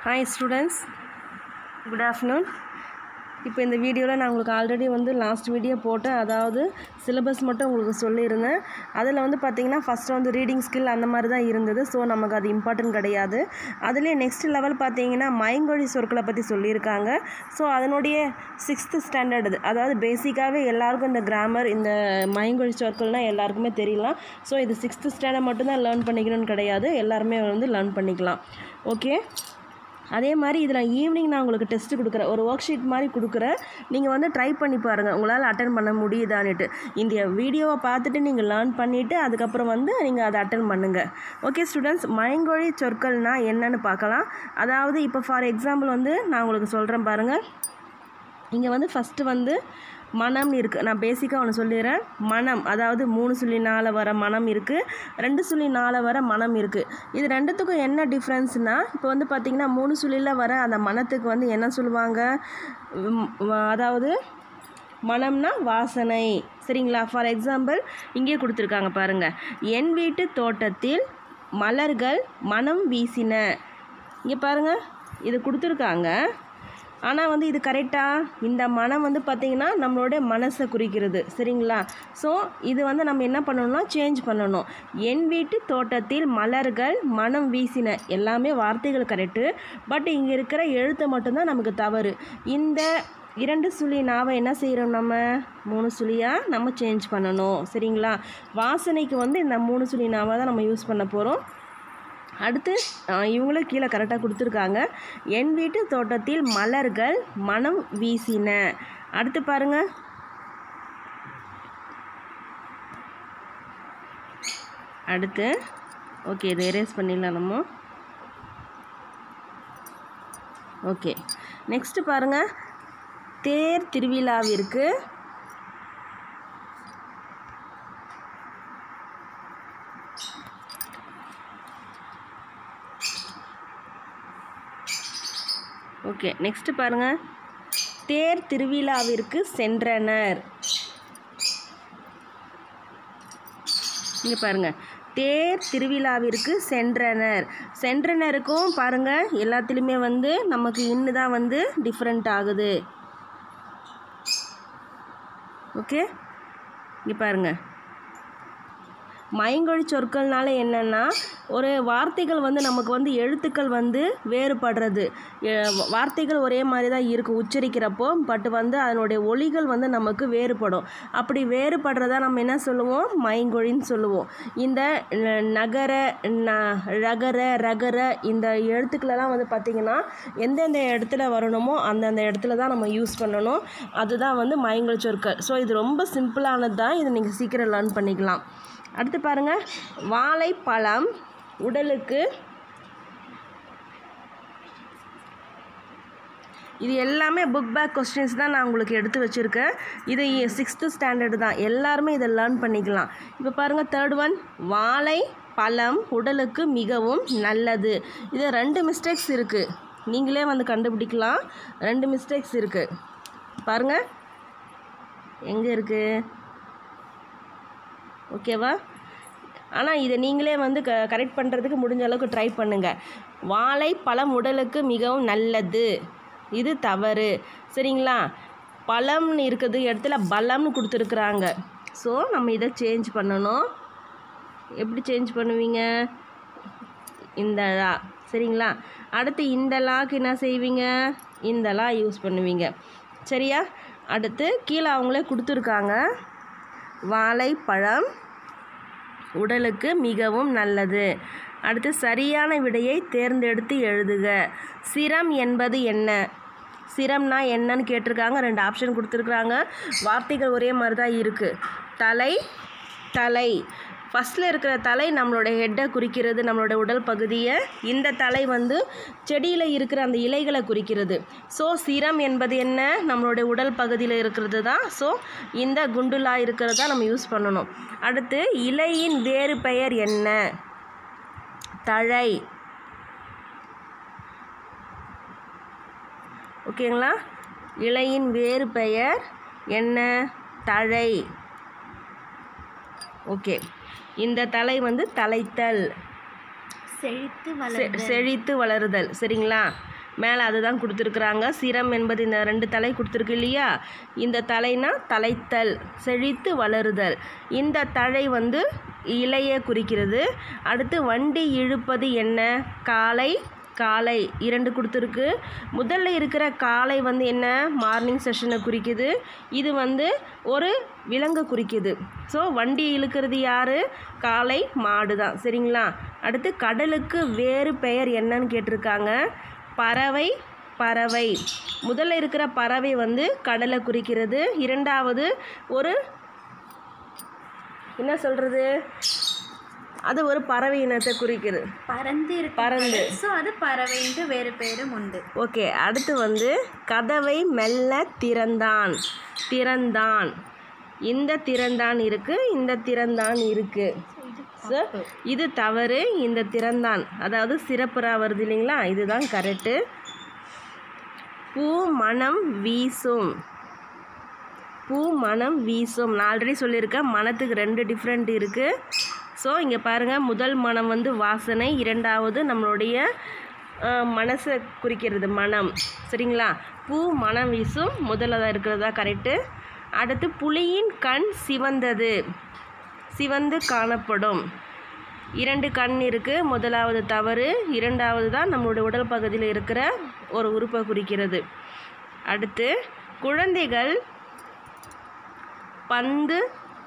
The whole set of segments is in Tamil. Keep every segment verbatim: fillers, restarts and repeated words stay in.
Hi students, good afternoon. இப்போ இந்த வீடியோவில் நான் உங்களுக்கு ஆல்ரெடி வந்து லாஸ்ட் வீடியோ போட்டேன். அதாவது சிலபஸ் மட்டும் உங்களுக்கு சொல்லியிருந்தேன். அதில் வந்து பார்த்திங்கன்னா ஃபஸ்ட்டு வந்து ரீடிங் ஸ்கில் அந்த மாதிரி தான் இருந்தது. ஸோ நமக்கு அது இம்பார்ட்டன்ட் கிடையாது. அதுலேயே நெக்ஸ்ட் லெவல் பார்த்திங்கன்னா மைங்கொழி சொற்களை பற்றி சொல்லியிருக்காங்க. ஸோ அதனுடைய சிக்ஸ்த்து ஸ்டாண்டர்டு, அதாவது பேசிக்காகவே எல்லாருக்கும் இந்த கிராமர், இந்த மைங்கொழி சொற்கள்னால் எல்லாருக்குமே தெரியலாம். ஸோ இது சிக்ஸ்த்து ஸ்டாண்டர்ட் மட்டும்தான் லேர்ன் பண்ணிக்கணும்னு கிடையாது, எல்லாருமே வந்து லேர்ன் பண்ணிக்கலாம். ஓகே, அதே மாதிரி இதில் ஈவினிங் நான் உங்களுக்கு டெஸ்ட்டு கொடுக்குறேன், ஒரு ஒர்க் ஷீட் மாதிரி கொடுக்குறேன். நீங்கள் வந்து ட்ரை பண்ணி பாருங்கள், உங்களால் அட்டன் பண்ண முடியுதான்னுட்டு. இந்த வீடியோவை பார்த்துட்டு நீங்கள் லேர்ன் பண்ணிவிட்டு அதுக்கப்புறம் வந்து நீங்கள் அதை அட்டன் பண்ணுங்கள். ஓகே ஸ்டூடெண்ட்ஸ், மைங்கொழி சொற்கள்னால் என்னென்னு பார்க்கலாம். அதாவது இப்போ ஃபார் எக்ஸாம்பிள் வந்து நான் உங்களுக்கு சொல்கிறேன் பாருங்கள். இங்கே வந்து ஃபஸ்ட்டு வந்து மனம்னு இருக்குது. நான் பேசிக்காக ஒன்று சொல்லிடுறேன். மனம், அதாவது மூணு சொல்லி நாலு வர மனம் இருக்குது, ரெண்டு சொல்லி நாலு வர மனம் இருக்குது. இது ரெண்டுத்துக்கும் என்ன டிஃப்ரென்ஸ்னால், இப்போ வந்து பார்த்திங்கன்னா மூணு சொல்லியில் வர அந்த மனத்துக்கு வந்து என்ன சொல்லுவாங்க, அதாவது மனம்னா வாசனை. சரிங்களா? ஃபார் எக்ஸாம்பிள் இங்கே கொடுத்துருக்காங்க பாருங்கள். என் வீட்டு தோட்டத்தில் மலர்கள் மனம் வீசின. இங்கே பாருங்கள், இது கொடுத்துருக்காங்க. ஆனால் வந்து இது கரெக்டாக, இந்த மனம் வந்து பார்த்திங்கன்னா நம்மளுடைய மனசை குறிக்கிறது. சரிங்களா? ஸோ இது வந்து நம்ம என்ன பண்ணணும்னா சேஞ்ச் பண்ணணும். என் வீட்டு தோட்டத்தில் மலர்கள் மனம் வீசின, எல்லாமே வார்த்தைகள் கரெக்டு. பட் இங்கே இருக்கிற எழுத்தை மட்டும்தான் நமக்கு தவறு. இந்த இரண்டு சுழி நாவை என்ன செய்கிறோம், நம்ம மூணு சுழியாக நம்ம சேஞ்ச் பண்ணணும். சரிங்களா? வாசனைக்கு வந்து இந்த மூணு சுழி நாவை தான் நம்ம யூஸ் பண்ண போகிறோம். அடுத்து இவங்களும் கீழே கரெக்டாக கொடுத்துருக்காங்க. என் வீட்டு தோட்டத்தில் மலர்கள் மனம் வீசின. அடுத்து பாருங்கள், அடுத்து ஓகே, இதை எரேஸ் பண்ணிடலாம் நம்ம. ஓகே, நெக்ஸ்ட்டு பாருங்கள். தேர் திருவிழாவிற்கு ஓகே நெக்ஸ்ட்டு பாருங்கள். தேர் திருவிழாவிற்கு சென்றனர். இங்கே பாருங்கள், தேர் திருவிழாவிற்கு சென்றனர். சென்றனருக்கும் பாருங்கள் எல்லாத்துலேயுமே வந்து நமக்கு இன்னு தான் வந்து டிஃப்ரெண்ட் ஆகுது. ஓகே, இங்கே பாருங்கள். மைங்கொழி சொற்கள்னால என்னென்னா, ஒரு வார்த்தைகள் வந்து நமக்கு வந்து எழுத்துக்கள் வந்து வேறுபடுறது. வார்த்தைகள் ஒரே மாதிரி தான் இருக்குது உச்சரிக்கிறப்போ, பட் வந்து அதனுடைய ஒலிகள் வந்து நமக்கு வேறுபடும். அப்படி வேறுபடுறதா நம்ம என்ன சொல்லுவோம், மைங்கொழின்னு சொல்லுவோம். இந்த நகர ந ரகர ரகர இந்த எழுத்துக்களெல்லாம் வந்து பார்த்திங்கன்னா எந்தெந்த இடத்துல வரணுமோ அந்தந்த இடத்துல தான் நம்ம யூஸ் பண்ணணும். அதுதான் வந்து மைங்கொழி சொற்கள். ஸோ இது ரொம்ப சிம்பிளானது தான், இதை நீங்கள் சீக்கிரம் லேர்ன் பண்ணிக்கலாம். அடுத்து பாருங்கள். வாழைப்பழம் உடலுக்கு, இது எல்லாமே புக் பேக் கொஸ்டின்ஸ் தான் நான் உங்களுக்கு எடுத்து வச்சுருக்கேன். இது சிக்ஸ்த்து ஸ்டாண்டர்டு தான், எல்லாருமே இதை லேர்ன் பண்ணிக்கலாம். இப்போ பாருங்கள், தேர்ட் ஒன், வாழை பழம் உடலுக்கு மிகவும் நல்லது. இது ரெண்டு மிஸ்டேக்ஸ் இருக்குது, நீங்களே வந்து கண்டுபிடிக்கலாம். ரெண்டு மிஸ்டேக்ஸ் இருக்குது பாருங்கள், எங்கே இருக்குது, ஓகேவா? ஆனால் இதை நீங்களே வந்து க கரெக்ட் பண்ணுறதுக்கு முடிஞ்ச அளவுக்கு ட்ரை பண்ணுங்கள். வாழை பழம் உடலுக்கு மிகவும் நல்லது, இது தவறு. சரிங்களா? பழம்னு இருக்கிறது இடத்துல பலம்னு கொடுத்துருக்குறாங்க. ஸோ நம்ம இதை சேஞ்ச் பண்ணணும். எப்படி சேஞ்ச் பண்ணுவீங்க, இந்த லா. சரிங்களா? அடுத்து இந்த லாக்கு என்ன செய்வீங்க, இந்த லா யூஸ் பண்ணுவீங்க. சரியா? அடுத்து கீழே அவங்களே கொடுத்துருக்காங்க. வாழைப்பழம் உடலுக்கு மிகவும் நல்லது. அடுத்து சரியான விடையை தேர்ந்தெடுத்து எழுதுக. சிரம் என்பது என்ன? சிரம்னா என்னன்னு கேட்டிருக்காங்க. ரெண்டு ஆப்ஷன் கொடுத்துருக்குறாங்க. வார்த்தைகள் ஒரே மாதிரி தான் இருக்குது. தலை, தலை. ஃபஸ்ட்டில் இருக்கிற தலை நம்மளோட ஹெட்டை குறிக்கிறது, நம்மளோட உடல் பகுதியை. இந்த தலை வந்து செடியில் இருக்கிற அந்த இலைகளை குறிக்கிறது. ஸோ சிரம் என்பது என்ன, நம்மளுடைய உடல் பகுதியில் இருக்கிறது தான். ஸோ இந்த குண்டுலா இருக்கிறது தான் நம்ம யூஸ் பண்ணணும். அடுத்து இலையின் வேறு பெயர் என்ன? தழை. ஓகேங்களா? இலையின் வேறு பெயர் என்ன? தழை. ஓகே, இந்த தலை வந்து தலைத்தல். செழித்து வளருதல். செழித்து வளருதல். சரிங்களா? மேலே அதுதான் கொடுத்துருக்குறாங்க. சிரம் என்பது இந்த ரெண்டு தலை கொடுத்துருக்கு இல்லையா, இந்த தலைனா தலைத்தல், செழித்து வளருதல். இந்த தழை வந்து இலையை குறிக்கிறது. அடுத்து வண்டி இழுப்பது என்ன, காலை, காலை இரண்டு கொடுத்துருக்கு. முதல்ல இருக்கிற காலை வந்து என்ன, மார்னிங் செஷனை குறிக்குது. இது வந்து ஒரு விலங்கு குறிக்குது. ஸோ வண்டி இழுக்கிறது யார், காலை, மாடு தான். சரிங்களா. அடுத்து கடலுக்கு வேறு பெயர் என்னன்னு கேட்டிருக்காங்க. பறவை, பறவை. முதல்ல இருக்கிற பறவை வந்து கடலை குறிக்கிறது. இரண்டாவது ஒரு என்ன சொல்கிறது, அது ஒரு பறவை இனத்தை குறிக்கிறது. பறந்து பறந்து ஸோ அது பறவைன்ட்டு வேறு பேரும் உண்டு. ஓகே. அடுத்து வந்து கதவை மெல்ல திறந்தான், திறந்தான். இந்த திறந்தான் இருக்குது, இந்த திறந்தான் இருக்குது. ஸோ இது தவறு. இந்த திறந்தான் அதாவது சிறப்புறா வருது இல்லைங்களா, இதுதான் கரெக்டு. பூ மனம் வீசும், பூ மனம் வீசும். நான் ஆல்ரெடி சொல்லியிருக்கேன், மனத்துக்கு ரெண்டு டிஃப்ரெண்ட் இருக்குது. ஸோ இங்கே பாருங்கள், முதல் மனம் வந்து வாசனை, இரண்டாவது நம்மளுடைய மனசை குறிக்கிறது மனம். சரிங்களா. பூ மனம் வீசும் முதல்ல இருக்கிறதா கரெக்டு. அடுத்து புலியின் கண் சிவந்தது, சிவந்து காணப்படும். இரண்டு கண் இருக்குது, முதலாவது தவறு. இரண்டாவது தான் நம்மளுடைய உடல் பகுதியில் இருக்கிற ஒரு உறுப்பை குறிக்கிறது. அடுத்து குழந்தைகள் பந்து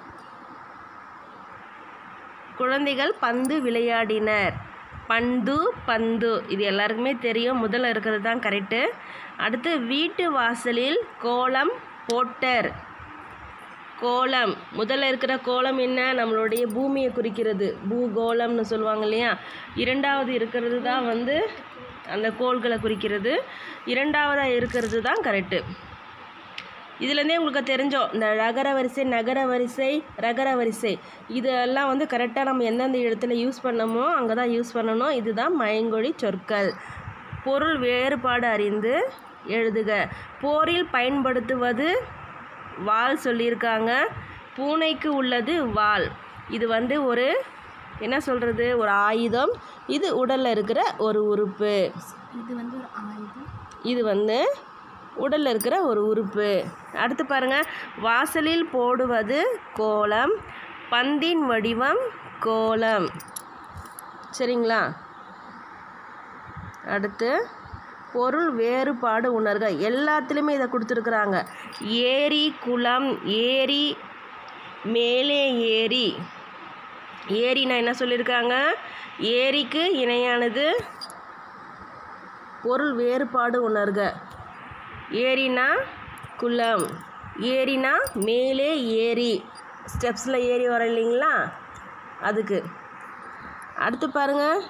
குழந்தைகள் பந்து விளையாடினர். பந்து, பந்து இது எல்லாருக்குமே தெரியும், முதல்ல இருக்கிறது தான் கரெக்டு. அடுத்து வீட்டு வாசலில் கோலம் போட்டர், கோலம். முதல்ல இருக்கிற கோலம் என்ன, நம்மளுடைய பூமியை குறிக்கிறது, பூகோளம்னு சொல்லுவாங்க இல்லையா. இரண்டாவது இருக்கிறது தான் வந்து அந்த கோள்களை குறிக்கிறது. இரண்டாவதாக இருக்கிறது தான் கரெக்டு. இதுலேருந்தே உங்களுக்கு தெரிஞ்சோம், இந்த ரகர வரிசை, நகர வரிசை, ரகர வரிசை இதெல்லாம் வந்து கரெக்டாக நம்ம எந்தெந்த இடத்துல யூஸ் பண்ணமோ அங்கே தான் யூஸ் பண்ணணும். இதுதான் மயங்கொழி சொற்கள். பொருள் வேறுபாடு அறிந்து எழுதுக. போரில் பயன்படுத்துவது வாள் சொல்லியிருக்காங்க. பூனைக்கு உள்ளது வாள். இது வந்து ஒரு என்ன சொல்கிறது, ஒரு ஆயுதம். இது உடலில் இருக்கிற ஒரு உறுப்பு. இது வந்து ஒரு ஆயுதம், இது வந்து உடலில் இருக்கிற ஒரு உறுப்பு. அடுத்து பாருங்கள், வாசலில் போடுவது கோலம், பந்தின் வடிவம் கோலம். சரிங்களா. அடுத்து பொருள் வேறுபாடு உணர்க. எல்லாத்துலேயுமே இதை கொடுத்துருக்குறாங்க. ஏரி, குளம், ஏரி, மேலே ஏரி. ஏரினா என்ன சொல்லியிருக்காங்க, ஏரிக்கு இணையானது. பொருள் வேறுபாடு உணர்க. ஏரினா குளம், ஏரினா மேலே ஏரி, ஸ்டெப்ஸில் ஏறி வர இல்லைங்களா, அதுக்கு. அடுத்து பாருங்கள்,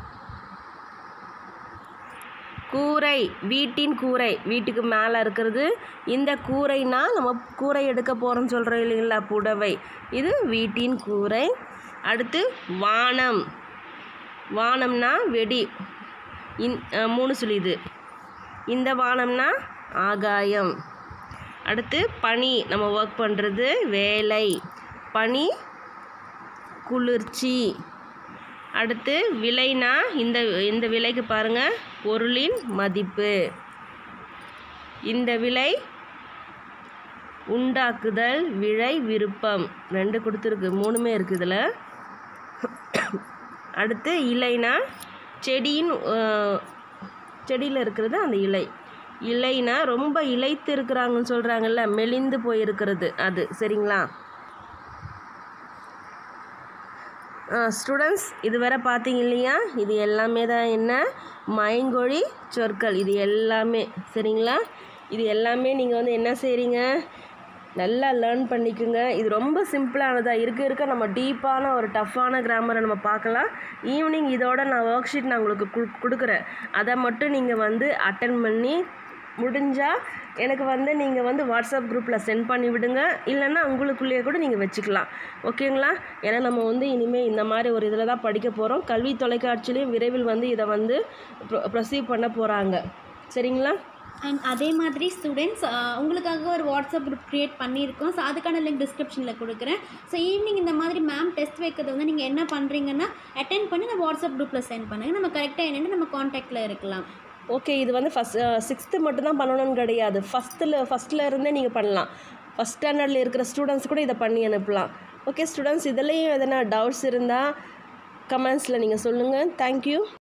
கூரை, வீட்டின் கூரை, வீட்டுக்கு மேலே இருக்கிறது. இந்த கூரைனா நம்ம கூரை எடுக்க போகிறோம்னு சொல்கிறோம் இல்லைங்களா, புடவை. இது வீட்டின் கூரை. அடுத்து வானம், வானம்னா வெடி, இன் மூணு சொல்லிது. இந்த வானம்னா ஆகாயம். அடுத்து பனி, நம்ம ஒர்க் பண்ணுறது வேலை, பனி குளிர்ச்சி. அடுத்து விலைனா இந்த இந்த விலைக்கு பாருங்கள், பொருளின் மதிப்பு. இந்த விலை உண்டாக்குதல், விலை விருப்பம். ரெண்டு கொடுத்துருக்கு, மூணுமே இருக்குது இதில். அடுத்து இலைனா செடியின் செடியில் இருக்கிறது அந்த இலை. இலைனா ரொம்ப இலைத்து இருக்கிறாங்கன்னு சொல்கிறாங்கல்ல, மெலிந்து போயிருக்கிறது அது. சரிங்களா. ஸ்டூடெண்ட்ஸ், இது வரை பார்த்தீங்க இல்லையா, இது எல்லாமே தான் என்ன, மயங்கொழி சொற்கள். இது எல்லாமே சரிங்களா. இது எல்லாமே நீங்கள் வந்து என்ன செய்கிறீங்க, நல்லா லேர்ன் பண்ணிக்கோங்க. இது ரொம்ப சிம்பிளானதாக இருக்க இருக்க நம்ம டீப்பான ஒரு டஃப்பான கிராமரை நம்ம பார்க்கலாம். ஈவினிங் இதோட நான் ஒர்க் ஷீட் நான் உங்களுக்கு கு கொடுக்குறேன். அதை மட்டும் நீங்கள் வந்து அட்டன் பண்ணி முடிஞ்சால் எனக்கு வந்து நீங்கள் வந்து வாட்ஸ்அப் குரூப்பில் சென்ட் பண்ணி விடுங்க. இல்லைன்னா உங்களுக்குள்ளேயே கூட நீங்கள் வச்சுக்கலாம். ஓகேங்களா. ஏன்னா நம்ம வந்து இனிமேல் இந்த மாதிரி ஒரு இதில் தான் படிக்க போகிறோம். கல்வி தொலைக்காட்சியிலையும் விரைவில் வந்து இதை வந்து ப்ரொ ப்ரொசீவ் பண்ண போகிறாங்க. சரிங்களா. அண்ட் அதே மாதிரி ஸ்டூடெண்ட்ஸ், உங்களுக்காக ஒரு வாட்ஸ்அப் குரூப் க்ரியேட் பண்ணியிருக்கோம். ஸோ அதுக்கான லிங்க் டிஸ்கிரிப்ஷனில் கொடுக்குறேன். ஸோ ஈவினிங் இந்த மாதிரி மேம் டெஸ்ட் வைக்கிறது வந்து நீங்கள் என்ன பண்ணுறீங்கன்னா அட்டென்ட் பண்ணி நம்ம வாட்ஸ்அப் குரூப்பில் சென்ட் பண்ணுங்கள். நம்ம கரெக்டாக என்னென்னு நம்ம காண்டாக்டில் இருக்கலாம். ஓகே, இது வந்து ஃபஸ்ட் சிக்ஸ்த்து மட்டும்தான் பண்ணணும்னு கிடையாது. ஃபஸ்ட்டில் ஃபஸ்ட்டில் இருந்தே நீங்கள் பண்ணலாம். ஃபஸ்ட் ஸ்டாண்டர்டில் இருக்கிற ஸ்டூடெண்ட்ஸ் கூட இதை பண்ணி அனுப்பலாம். ஓகே ஸ்டூடெண்ட்ஸ், இதுலேயும் எதனா டவுட்ஸ் இருந்தால் கமெண்ட்ஸில் நீங்கள் சொல்லுங்கள். தேங்க்யூ.